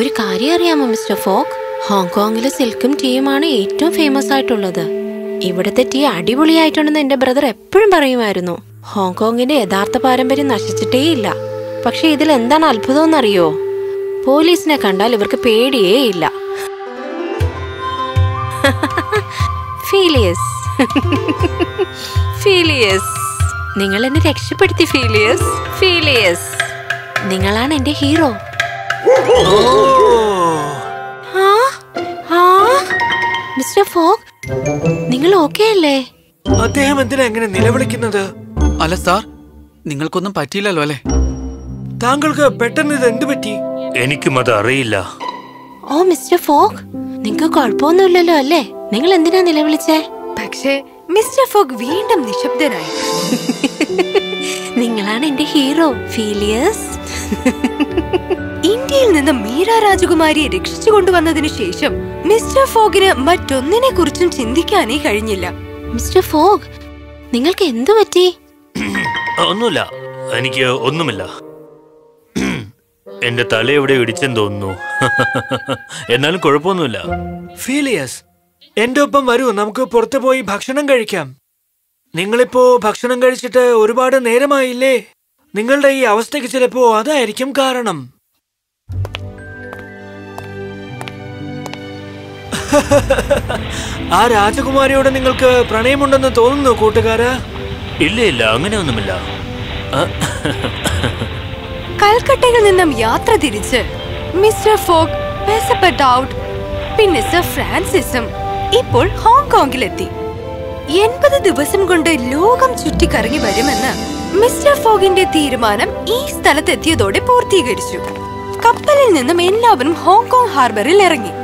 ഒരു കാര്യം അറിയാമോ മിസ്റ്റർ ഫോക്ക്? ഹോങ്കോങ്ങിലെ സിൽക്കും ടീയുമാണ് ഏറ്റവും ഫേമസ് ആയിട്ടുള്ളത്. ഇവിടുത്തെ ടീ അടിപൊളിയായിട്ടുണ്ടെന്ന് എന്റെ ബ്രദർ എപ്പോഴും പറയുമായിരുന്നു. ഹോങ്കോങ്ങിന്റെ യഥാർത്ഥ പാരമ്പര്യം നശിച്ചിട്ടേ ഇല്ല. പക്ഷെ ഇതിൽ എന്താണ് അത്ഭുതം എന്നറിയോ? പോലീസിനെ കണ്ടാൽ ഇവർക്ക് പേടിയേ ഇല്ല. ഫീലിയസ്, ഫീലിയസ്, നിങ്ങൾ എന്നെ രക്ഷപ്പെടുത്തി ഫീലിയസ്. ഫീലിയസ്, നിങ്ങളാണ് എന്റെ ഹീറോ. മിസ്റ്റർ ഫോക്ക്, നിങ്ങൾ ഓക്കെ അല്ലേ? അദ്ദേഹം എന്തിനാ എങ്ങനെ നിലവിളിക്കുന്നത്? അല്ല സാർ, നിങ്ങൾക്കൊന്നും പറ്റിയില്ലല്ലോ അല്ലേ? താങ്കൾക്ക് പെട്ടെന്ന് ഇത് എന്ത് പറ്റി? എനിക്കും അത് അറിയില്ല. ഓ മിസ്റ്റർ ഫോക്ക്, നിങ്ങൾക്ക് കുഴപ്പമൊന്നുമില്ലല്ലോ അല്ലേ? നിങ്ങൾ എന്തിനാ നിലവിളിച്ചേ? പക്ഷേ മിസ്റ്റർ ഫോക്ക് വീണ്ടും നിശബ്ദനായി. നിങ്ങളാണ് എന്റെ ഹീറോ ഫീലിയസ്. ഇന്ത്യയിൽ നിന്ന് മീര രാജകുമാരിയെ രക്ഷിച്ചു കൊണ്ടുവന്നതിനു ശേഷം മിസ്റ്റർ ഫോഗിന് മറ്റൊന്നിനെ കുറിച്ചും ചിന്തിക്കാനേ കഴിഞ്ഞില്ല. മിസ്റ്റർ ഫോഗ്, നിങ്ങൾക്ക് എന്തു പറ്റി? ഒന്നുമില്ല, എനിക്ക് ഒന്നുമില്ല. എന്റെ തല എവിടെ ഇടിച്ചെന്ന് തോന്നുന്നു. എന്നാലും കുഴപ്പമൊന്നുമില്ല. ഫീലിയസ്, എന്റെ ഒപ്പം വരൂ, നമുക്ക് പുറത്തു പോയി ഭക്ഷണം കഴിക്കാം. നിങ്ങളിപ്പോ ഭക്ഷണം കഴിച്ചിട്ട് ഒരുപാട് നേരമായില്ലേ? നിങ്ങളുടെ ഈ അവസ്ഥയ്ക്ക് ചിലപ്പോ അതായിരിക്കും കാരണം. ആ രാജകുമാരിയോട് നിങ്ങൾക്ക് പ്രണയമുണ്ടെന്ന് തോന്നുന്നു കൂട്ടുകാരാ? ഇല്ല ഇല്ല, അങ്ങനെയൊന്നുമില്ല. കൽക്കട്ടയിൽ നിന്നും യാത്ര തിരിച്ച് മിസ്റ്റർ ഫോഗ്, പെസപ്പെട്ടൌട്ട്, പിന്നെ സർ ഫ്രാൻസിസും ഇപ്പോൾ ഹോങ്കോങ്ങിലെത്തി. 80 ദിവസം കൊണ്ട് ലോകം ചുറ്റിക്കറങ്ങി വരുമെന്ന് മിസ്റ്റർ ഫോഗിന്റെ തീരുമാനം ഈ സ്ഥലത്തെത്തിയതോടെ പൂർത്തീകരിച്ചു. കപ്പലിൽ നിന്നും എല്ലാവരും ഹോങ്കോങ് ഹാർബറിൽ ഇറങ്ങി.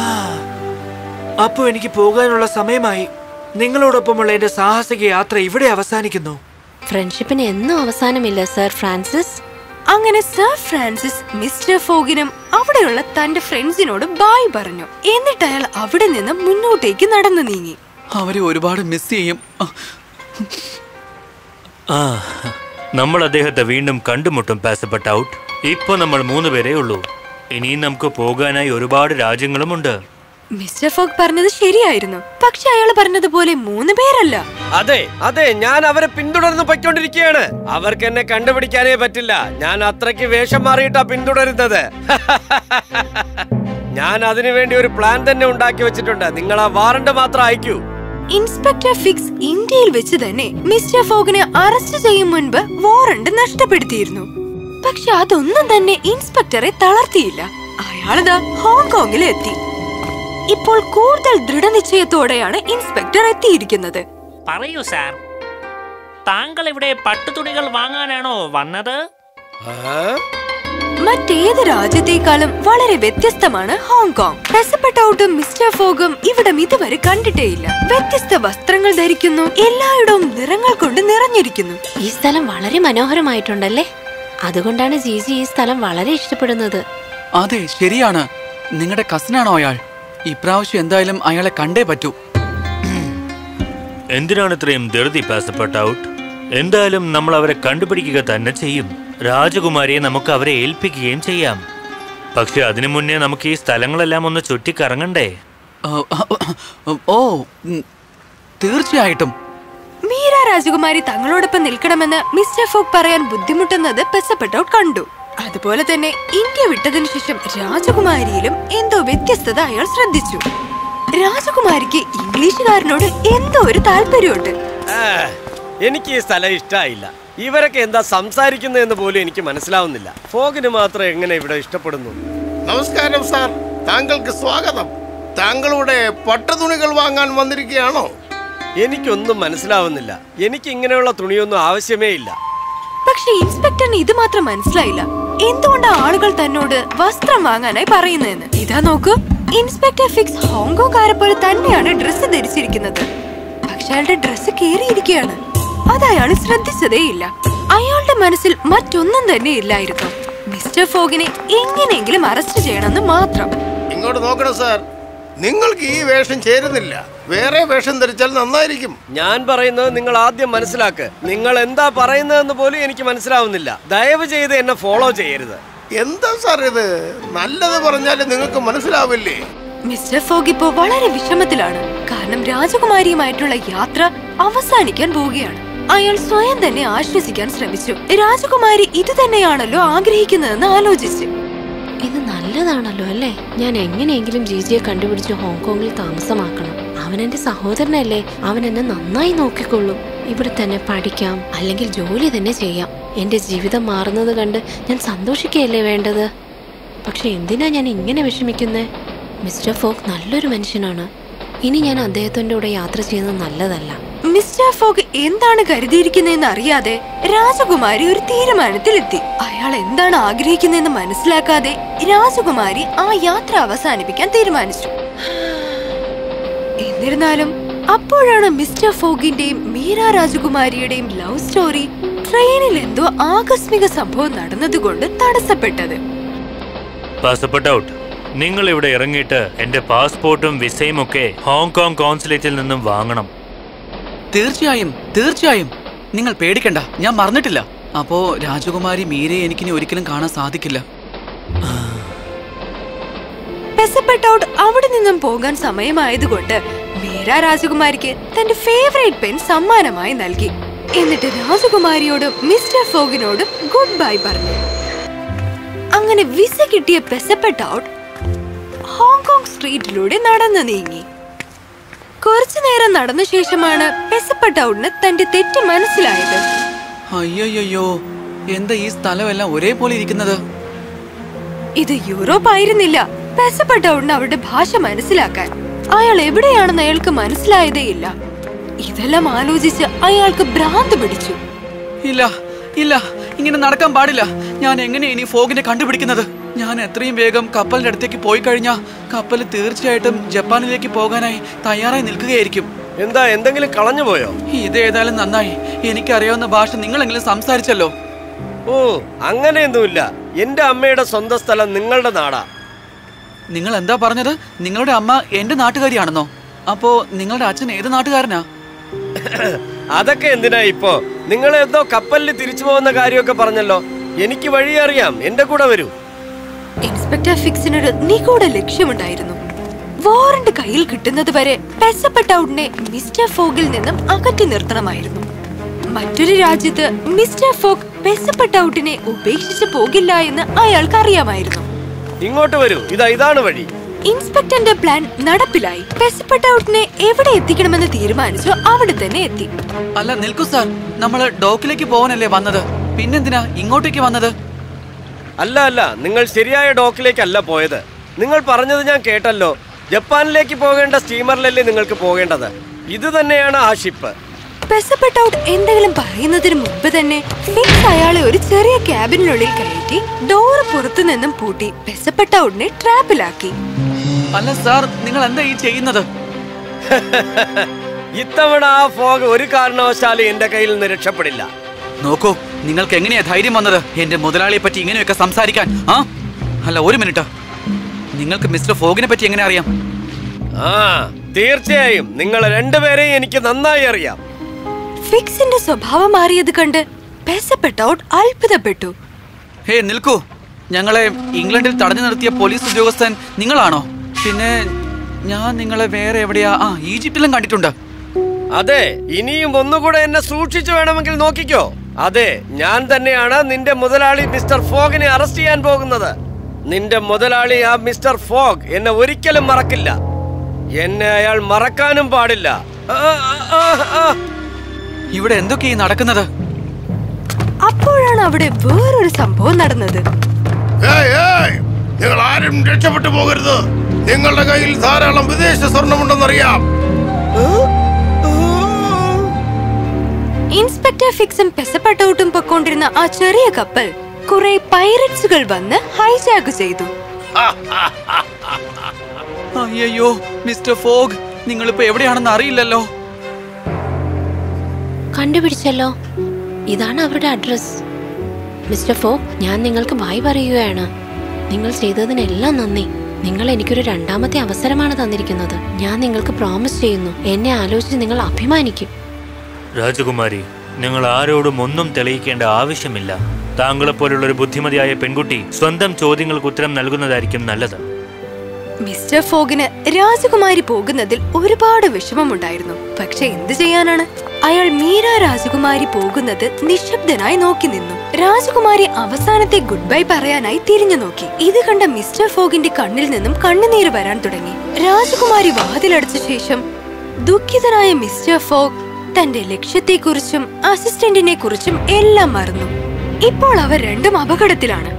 അപ്പൊ എനിക്ക് പോകാനുള്ള സമയമായി. നിങ്ങളോടൊപ്പമുള്ള എന്റെ സാഹസിക യാത്ര ഇവിടെ അവസാനിക്കുന്നു. ഫ്രണ്ട്ഷിപ്പിന് എന്നും അവസാനമില്ല സർ ഫ്രാൻസിസ്. അങ്ങനെ സർ ഫ്രാൻസിസ് മിസ്റ്റർ ഫോഗിനും അവിടെയുള്ള തന്റെ ഫ്രണ്ട്സിനോട് ബായ് പറഞ്ഞു. എന്നിട്ട് അയാൾ അവിടെ നിന്ന് മുന്നോട്ടേക്ക് നടന്നു നീങ്ങി. അവരെ ഒരുപാട് മിസ് ചെയ്യും. നമ്മൾ അദ്ദേഹത്തെ വീണ്ടും കണ്ടുമുട്ടും പെസപ്പെട്ടൌട്ട്. ഇപ്പൊ നമ്മൾ 3 പേരേ ഉള്ളൂ. ഇനിയും നമുക്ക് പോകാനായി ഒരുപാട് രാജ്യങ്ങളുമുണ്ട്. മിസ്റ്റർ ഫോഗ് പറഞ്ഞത് ശരിയായിരുന്നു. പക്ഷെ അയാൾ പറഞ്ഞതുപോലെ 3 പേരല്ല. അതെ അതെ, ഞാൻ അവരെ പിന്തുടർന്ന് പൊയ്ക്കൊണ്ടിരിക്കുകയാണ്. അവർക്ക് എന്നെ കണ്ടുപിടിക്കാനേ പറ്റില്ല. ഞാൻ അത്രയ്ക്ക് വേഷം മാറിയിട്ടാ പിന്തുടരുന്നത്. ഞാൻ അതിനുവേണ്ടി ഒരു പ്ലാൻ തന്നെ ഉണ്ടാക്കി വെച്ചിട്ടുണ്ട്. നിങ്ങൾ ആ വാറണ്ട് മാത്രം അയക്കൂ. ഇൻസ്പെക്ടർ ഫിക്സ് ഇന്ത്യയിൽ വെച്ച് തന്നെ മിസ്റ്റർ ഫോഗിനെ അറസ്റ്റ് ചെയ്യും മുൻപ് വാറണ്ട് നഷ്ടപ്പെടുത്തിയിരുന്നു. പക്ഷെ അതൊന്നും തന്നെ ഇൻസ്പെക്ടറെ തളർത്തിയില്ല. അയാളിതാ ഹോങ്കോങ്ങിൽ എത്തി. ഇപ്പോൾ കൂടുതൽ ദൃഢനിശ്ചയത്തോടെയാണ് ഇൻസ്പെക്ടർ എത്തിയിരിക്കുന്നത്. പറയൂ സാർ, താങ്കൾ ഇവിടെ പട്ടുതുണികൾ വാങ്ങാനാണോ വന്നത്? മറ്റേത് രാജ്യത്തേക്കാളും വളരെ വ്യത്യസ്തമാണ് ഹോങ്കോങ്. പെസപ്പെട്ടൌട്ടും മിസ്റ്റർ ഫോഗും ഇവിടം ഇതുവരെ കണ്ടിട്ടേയില്ല. വ്യത്യസ്ത വസ്ത്രങ്ങൾ ധരിക്കുന്നു, എല്ലായിടവും നിറങ്ങൾ കൊണ്ട് നിറഞ്ഞിരിക്കുന്നു. ഈ സ്ഥലം വളരെ മനോഹരമായിട്ടുണ്ടല്ലേ? അതുകൊണ്ടാണ് ജിജി ഈ സ്ഥലം വളരെ ഇഷ്ടപ്പെടുന്നത്. അതെ, ശരിയാണ്. നിങ്ങളുടെ കസിനാണോ അയാൾ? ഇപ്രാവശ്യം എന്തായാലും അയാളെ കണ്ടേ പറ്റൂ. എന്തിനാണ് ഇത്രയും ധൃതി പെസപ്പെട്ടൌട്ട്? എന്തായാലും നമ്മൾ അവരെ കണ്ടുപിടിക്കുക തന്നെ ചെയ്യും. രാജകുമാരിയെ നമുക്ക് അവരെ ഏൽപ്പിക്കുകയും ചെയ്യാം. പക്ഷെ അതിനു മുന്നേ നമുക്ക് ഈ സ്ഥലങ്ങളെല്ലാം ഒന്ന് ചുറ്റിക്കറങ്ങണ്ടേ? ഓ, തീർച്ചയായിട്ടും. മീര രാജകുമാരി തങ്ങളോടൊപ്പം നിൽക്കണമെന്ന് മിസ്റ്റർ ഫോഗ് പറയാൻ ബുദ്ധിമുട്ടുന്നത് പെസപ്പെട്ടൌട്ട് കണ്ടു. അതുപോലെ തന്നെ ഇന്ത്യ വിട്ടതിനു ശേഷം രാജകുമാരിയിലും എന്തോ വ്യത്യസ്തത അയാൾ ശ്രദ്ധിച്ചു. രാജകുമാരിക്ക് ഇംഗ്ലീഷുകാരനോട് എന്തോ ഒരു താല്പര്യമുണ്ട്. എനിക്ക് ഈ സ്ഥലം ഇഷ്ടമായില്ല. ഇവരൊക്കെ എന്താ സംസാരിക്കുന്നതെന്ന് പോലും എനിക്ക് മനസ്സിലാവുന്നില്ല. ഫോഗിന് മാത്രം എങ്ങനെ ഇവിടെ ഇഷ്ടപ്പെടുന്നു? നമസ്കാരം സാർ, താങ്കൾക്ക് സ്വാഗതം. താങ്കളുടെ പട്ടുതുണികൾ വാങ്ങാൻ വന്നിരിക്കുകയാണോ? എനിക്കൊന്നും മനസ്സിലാവുന്നില്ല. എനിക്ക് ഇങ്ങനെയുള്ള തുണിയൊന്നും ആവശ്യമേ ഇല്ല. പക്ഷെ ഇൻസ്പെക്ടറിന് ഇത് മാത്രം മനസ്സിലായില്ല. എന്തുകൊണ്ടാ ആളുകൾ തന്നോട് വസ്ത്രം വാങ്ങാനായി പറയുന്നതെന്ന്. ഇതാ നോക്കൂ, ഇൻസ്പെക്ടർ ഫിക്സ് ഹോങ്കോങ്കാരെ പോലെ തന്നെയാണ് ഡ്രസ്സ് ധരിച്ചിരിക്കുന്നത്. പക്ഷെ അയാളുടെ ഡ്രസ്സ് കേറിയിരിക്കുകയാണ്. അത് അയാൾ ശ്രദ്ധിച്ചതേയില്ല. അയാളുടെ മനസ്സിൽ മറ്റൊന്നും തന്നെ ഇല്ലായിരുന്നു. മിസ്റ്റർ ഫോഗിനെ എങ്ങനെയെങ്കിലും അറസ്റ്റ് ചെയ്യണമെന്ന് മാത്രം. ഇങ്ങോട്ട് നോക്കണം സാർ, നിങ്ങൾക്ക് ഈ വേഷം ചേരുന്നില്ല. വേറെ വേഷം ധരിച്ചാൽ നന്നായിരിക്കും. ഞാൻ പറയുന്നത് നിങ്ങൾ ആദ്യം മനസ്സിലാക്ക്. നിങ്ങൾ എന്താ പറയുന്നതെന്ന് പോലും എനിക്ക് മനസ്സിലാവുന്നില്ല. ദയവ് ചെയ്ത് എന്നെ ഫോളോ ചെയ്യരുത്. എന്താ സാർ ഇത്? നല്ലത് പറഞ്ഞാല് നിങ്ങൾക്ക് മനസ്സിലാവില്ലേ? മിസ്റ്റർ ഫോഗ് ഇപ്പോ വളരെ വിഷമത്തിലാണ്. കാരണം രാജകുമാരിയുമായിട്ടുള്ള യാത്ര അവസാനിക്കാൻ പോവുകയാണ്. അയാൾ സ്വയം തന്നെ ആശ്വസിക്കാൻ ശ്രമിച്ചു. രാജകുമാരി ഇത് തന്നെയാണല്ലോ ആഗ്രഹിക്കുന്നതെന്ന് ആലോചിച്ചു. ഇത് നല്ലതാണല്ലോ അല്ലേ? ഞാൻ എങ്ങനെയെങ്കിലും ജിജിയെ കണ്ടുപിടിച്ച് ഹോങ്കോങ്ങിൽ താമസമാക്കണം. അവൻ എന്റെ സഹോദരനല്ലേ, അവൻ എന്നെ നന്നായി നോക്കിക്കൊള്ളും. ഇവിടെ തന്നെ പഠിക്കാം, അല്ലെങ്കിൽ ജോലി തന്നെ ചെയ്യാം. എന്റെ ജീവിതം മാറുന്നത് കണ്ട് ഞാൻ സന്തോഷിക്കുകയല്ലേ വേണ്ടത്. പക്ഷെ എന്തിനാ ഞാൻ ഇങ്ങനെ വിഷമിക്കുന്നേ? മിസ്റ്റർ ഫോഗ് നല്ലൊരു മനുഷ്യനാണ്. ഇനി ഞാൻ അദ്ദേഹത്തിന്റെ കൂടെ യാത്ര ചെയ്യുന്നത് നല്ലതല്ല. മിസ്റ്റർ ഫോഗ് എന്താണ് കരുതിയിരിക്കുന്നതെന്ന് അറിയാതെ രാജകുമാരി ഒരു തീരുമാനത്തിലെത്തി. അയാൾ എന്താണ് ആഗ്രഹിക്കുന്നതെന്ന് മനസ്സിലാക്കാതെ രാജകുമാരി ആ യാത്ര അവസാനിപ്പിക്കാൻ തീരുമാനിച്ചു. എന്നിരുന്നാലും അപ്പോഴാണ് മിസ്റ്റർ ഫോഗിന്റെയും മീര രാജകുമാരിയുടെയും ലവ് സ്റ്റോറി ട്രെയിനിൽ എന്തോ ആകസ്മിക സംഭവം നടന്നതുകൊണ്ട് തടസ്സപ്പെട്ടത്. നിങ്ങൾ ഇവിടെ ഇറങ്ങിയിട്ട് എന്റെ പാസ്പോർട്ടും വിസയും ഒക്കെ ഹോങ്കോങ് കോൺസുലേറ്റിൽ നിന്നും വാങ്ങണം. തീർച്ചയായും തീർച്ചയായും, നിങ്ങൾ പേടിക്കണ്ട, ഞാൻ മറന്നിട്ടില്ല. അപ്പോ രാജകുമാരി മീരയെ എനിക്കിനി ഒരിക്കലും കാണാൻ സാധിക്കില്ല. പെസപ്പെട്ടൗട്ട് അവിടെ നിന്നും പോകാൻ സമയമായതുകൊണ്ട് മീര രാജകുമാരിക്ക് തന്റെ ഫേവറേറ്റ് പെൻ സമ്മാനമായി നൽകി. എന്നിട്ട് രാജകുമാരിയോടും മിസ്റ്റർ ഫോഗിനോടും ഗുഡ് ബൈ പറഞ്ഞു. അങ്ങനെ വിസ കിട്ടിയ പെസപ്പെട്ടൗട്ട് ഹോങ്കോങ് സ്ട്രീറ്റിലൂടെ നടന്നു നീങ്ങി. കുറച്ചു നേരം നടന്ന ശേഷമാണ് പെസപ്പെട്ടൗട്ടിന് തന്റെ തെറ്റ് മനസ്സിലായത്. അയ്യോ, എന്താ ഈ സ്ഥലമെല്ലാം ഒരേപോലെ ഇരിക്കുന്നത്? ഇത് യൂറോപ്പ് ആയിരുന്നില്ല. പെസപ്പെട്ടൗട്ടിന് അവരുടെ ഭാഷ മനസ്സിലാക്കാൻ അയാൾ എവിടെയാണെന്ന് അയാൾക്ക് മനസ്സിലായതേയില്ല. ഇതെല്ലാം ആലോചിച്ച് അയാൾക്ക് ഭ്രാന്ത് പിടിച്ചു. ഇല്ല, ഇങ്ങനെ നടക്കാൻ പാടില്ല. ഞാൻ എങ്ങനെ ഇനി ഫോഗിനെ കണ്ടുപിടിക്കുന്നത്? ഞാൻ എത്രയും വേഗം കപ്പലിന്റെ അടുത്തേക്ക് പോയി കഴിഞ്ഞാൽ കപ്പൽ തീർച്ചയായിട്ടും ജപ്പാനിലേക്ക് പോകാനായി തയ്യാറായി നിൽക്കുകയായിരിക്കും. എന്താ, എന്തെങ്കിലും കളഞ്ഞു പോയോ? ഇതേതായാലും നന്നായി. എനിക്കറിയാവുന്ന ഭാഷ നിങ്ങളെങ്കിലും സംസാരിച്ചല്ലോ. ഓ, അങ്ങനെയൊന്നുമില്ല. എന്റെ അമ്മയുടെ സ്വന്തം സ്ഥലം നിങ്ങളുടെ നാടാ. നിങ്ങൾ എന്താ പറഞ്ഞത്? നിങ്ങളുടെ അമ്മ എന്റെ നാട്ടുകാരിയാണെന്നോ? അപ്പോ നിങ്ങളുടെ അച്ഛൻ ഏത് നാട്ടുകാരനാ? അതൊക്കെ എന്തിനാ ഇപ്പോ? നിങ്ങൾ എന്തോ കപ്പലിൽ തിരിച്ചു പോകുന്ന കാര്യമൊക്കെ പറഞ്ഞല്ലോ. എനിക്ക് വഴി അറിയാം, എന്റെ കൂടെ വരൂ. ഇൻസ്പെക്ടർ ഫിക്സിനൊരു നിഗൂഢ ലക്ഷ്യമുണ്ടായിരുന്നു. വാറന്റ് കയ്യിൽ കിട്ടുന്നത് വരെ പെസപ്പെട്ടൗട്ടിനെ മിസ്റ്റർ ഫോഗിൽ നിന്നും അകറ്റി നിർത്തണമായിരുന്നു. മറ്റൊരു രാജ്യത്ത് മിസ്റ്റർ ഫോഗ് പെസപ്പെട്ടൗട്ടിനെ ഉപേക്ഷിച്ചു പോകില്ല എന്ന് അയാൾക്ക് അറിയാമായിരുന്നു. ഇങ്ങോട്ട് വരൂ, ഇതാണ് വഴി. ഇൻസ്പെക്ടറിന്റെ പ്ലാൻ നടപ്പിലായി. പെസപ്പെട്ടൗട്ടിനെ എവിടെ എത്തിക്കണമെന്ന് തീരുമാനിച്ചു അവിടെ തന്നെ എത്തി. അല്ല, നിൽക്കൂ സാർ, നമ്മള് ഡോക്കിലേക്ക് പോകാനല്ലേ വന്നത്? പിന്നെന്തിനാ ഇങ്ങോട്ടേക്ക് വന്നത്? അല്ല, നിങ്ങൾ ശരിയായ ഡോക്കിലേക്കല്ല പോയത്. നിങ്ങൾ പറഞ്ഞത് ഞാൻ കേട്ടല്ലോ. ജപ്പാനിലേക്ക് പോകേണ്ട സ്റ്റീമറിലല്ലേ നിങ്ങൾക്ക് പോകേണ്ടത്? ഇത് തന്നെയാണ് ആ ഷിപ്പ്. പെസപ്പെട്ടൗട്ട് എന്തെങ്കിലും പറയുന്നതിന് മുമ്പ് തന്നെ ഫിക്സ് അയാളെ ഒരു ചെറിയ ക്യാബിനുള്ളിൽ കയറ്റി ഡോറ് പുറത്തു നിന്നും പൂട്ടി പെസപ്പെട്ടൗട്ടിനെ ട്രാപ്പിലാക്കി. അല്ല സാർ, നിങ്ങൾ എന്താ ഈ ചെയ്യുന്നത്? ഇത്തവണ ആ ഫോഗ് ഒരു കാരണവശാലും എന്റെ കയ്യിൽ നിന്ന് രക്ഷപ്പെടില്ല. നോക്കൂ, നിങ്ങൾക്ക് എങ്ങനെയാ ധൈര്യം വന്നത് എന്റെ മുതലാളിയെ പറ്റി ഇങ്ങനെയൊക്കെ സംസാരിക്കാൻ? അല്ല, ഒരു മിനിറ്റ്, നിങ്ങൾക്ക് മിസ്റ്റർ ഫോഗിനെ പറ്റി എങ്ങനെ അറിയാം? തീർച്ചയായും നിങ്ങൾ രണ്ടുപേരെയും എനിക്ക് നന്നായി അറിയാം. ഫിക്സിന്റെ സ്വഭാവം മാറിയത് കണ്ട് പെസപ്പെട്ടൗട്ട് അത്ഭുതപ്പെട്ടു. ഹേ, നിൽക്കൂ, ഞങ്ങളെ ഇംഗ്ലണ്ടിൽ തടഞ്ഞു നിർത്തിയ പോലീസ് ഉദ്യോഗസ്ഥൻ നിങ്ങളാണോ? പിന്നെ ഞാൻ നിങ്ങളെ വേറെ എവിടെയാ ഈജിപ്തിലും കണ്ടിട്ടുണ്ട്. അതെ, ഇനിയും ഒന്നുകൂടെ എന്നെ സൂക്ഷിച്ചു വേണമെങ്കിൽ നോക്കിക്കോ. അതെ, ഞാൻ തന്നെയാണ് നിന്റെ മുതലാളി മിസ്റ്റർ ഫോഗിനെ അറസ്റ്റ് ചെയ്യാൻ പോകുന്നത്. നിന്റെ മുതലാളി ആ മിസ്റ്റർ ഫോഗ് എന്നെ ഒരിക്കലും മറക്കില്ല. എന്നെ അയാൾ മറക്കാനും പാടില്ല. ഇവിടെ എന്തൊക്കെയാ നടക്കുന്നത്? അപ്പോഴാണ് അവിടെ വേറൊരു സംഭവം നടന്നത്. നിങ്ങൾ ആരും രക്ഷപ്പെട്ടു പോകരുത്. നിങ്ങളുടെ കയ്യിൽ ധാരാളം വിദേശ സ്വർണമുണ്ടെന്നറിയാം. ഇൻസ്പെക്ടർ ഫിക്സും പെസപ്പെട്ടൗട്ടും പൊക്കോണ്ടിരുന്ന ആ ചെറിയ കപ്പൽ കുറെ പൈററ്റ്സുകൾ വന്ന് ഹൈജാക്ക് ചെയ്തു. അയ്യോ മിസ്റ്റർ ഫോഗ്, നിങ്ങളിപ്പോ എവിടെയാണെന്ന് അറിയില്ലല്ലോ. കണ്ടുപിടിച്ചല്ലോ, ഇതാണ് അവരുടെ അഡ്രസ്. മിസ്റ്റർ ഫോഗ്, ഞാൻ നിങ്ങൾക്ക് ബൈ പറയുകയാണ്. നിങ്ങൾ ചെയ്തതിനെല്ലാം നന്ദി. നിങ്ങൾ എനിക്കൊരു രണ്ടാമത്തെ അവസരമാണ് തന്നിരിക്കുന്നത്. ഞാൻ നിങ്ങൾക്ക് പ്രോമിസ് ചെയ്യുന്നു, എന്നെ ആലോചിച്ച് നിങ്ങൾ അഭിമാനിക്കും. രാജകുമാരി, നിങ്ങൾ ആരോടും ഒന്നും തെളിയിക്കേണ്ട ആവശ്യമില്ല. താങ്കളെപ്പോലുള്ള ഒരു ബുദ്ധിമതിയായ പെൺകുട്ടി സ്വന്തം ചോദ്യങ്ങൾക്ക് ഉത്തരം നൽകുന്നതായിരിക്കും നല്ലത്. മിസ്റ്റർ ഫോഗിന് രാജകുമാരി പോകുന്നതിൽ ഒരുപാട് വിഷമമുണ്ടായിരുന്നു. പക്ഷെ എന്ത് ചെയ്യാനാണ്? അയാൾ മീര രാജകുമാരി പോകുന്നത് നിശബ്ദനായി നോക്കി നിന്നു. രാജകുമാരി അവസാനത്തെ ഗുഡ് ബൈ പറയാനായി തിരിഞ്ഞു നോക്കി. ഇത് കണ്ട മിസ്റ്റർ ഫോഗിന്റെ കണ്ണിൽ നിന്നും കണ്ണുനീര് വരാൻ തുടങ്ങി. രാജകുമാരി വാതിലടച്ച ശേഷം ദുഃഖിതനായ മിസ്റ്റർ ഫോഗ് തന്റെ ലക്ഷ്യത്തെക്കുറിച്ചും അസിസ്റ്റന്റിനെ കുറിച്ചും എല്ലാം മറന്നു. ഇപ്പോൾ അവർ രണ്ടും അപകടത്തിലാണ്.